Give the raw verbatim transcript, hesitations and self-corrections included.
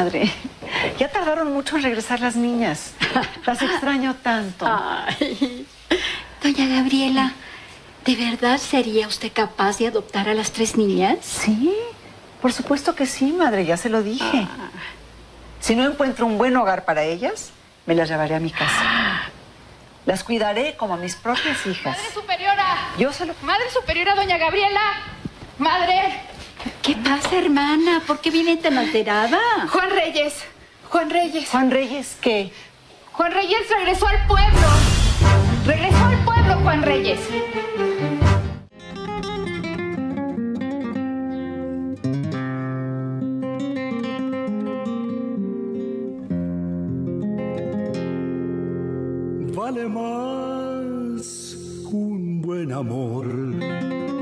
madre. Ya tardaron mucho en regresar las niñas. Las extraño tanto. Ay, doña Gabriela, ¿de verdad sería usted capaz de adoptar a las tres niñas? Sí, por supuesto que sí, madre, ya se lo dije. Ah. Si no encuentro un buen hogar para ellas, me las llevaré a mi casa. Las cuidaré como a mis propias hijas. ¡Madre superiora! Yo se lo... ¡Madre superiora, doña Gabriela! ¡Madre! ¿Qué pasa, hermana? ¿Por qué viene tan alterada? Juan Reyes. Juan Reyes. ¿Juan Reyes qué? Juan Reyes regresó al pueblo. Regresó al pueblo, Juan Reyes. Vale más un buen amor